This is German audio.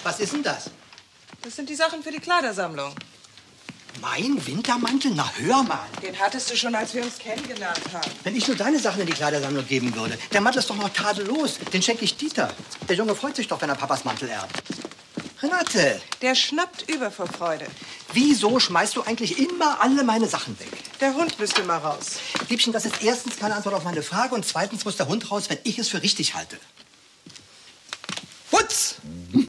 Was ist denn das? Das sind die Sachen für die Kleidersammlung. Mein Wintermantel? Na, hör mal. Den hattest du schon, als wir uns kennengelernt haben. Wenn ich nur deine Sachen in die Kleidersammlung geben würde. Der Mantel ist doch noch tadellos. Den schenke ich Dieter. Der Junge freut sich doch, wenn er Papas Mantel erbt. Renate. Der schnappt über vor Freude. Wieso schmeißt du eigentlich immer alle meine Sachen weg? Der Hund müsste mal raus. Liebchen, das ist erstens keine Antwort auf meine Frage und zweitens muss der Hund raus, wenn ich es für richtig halte.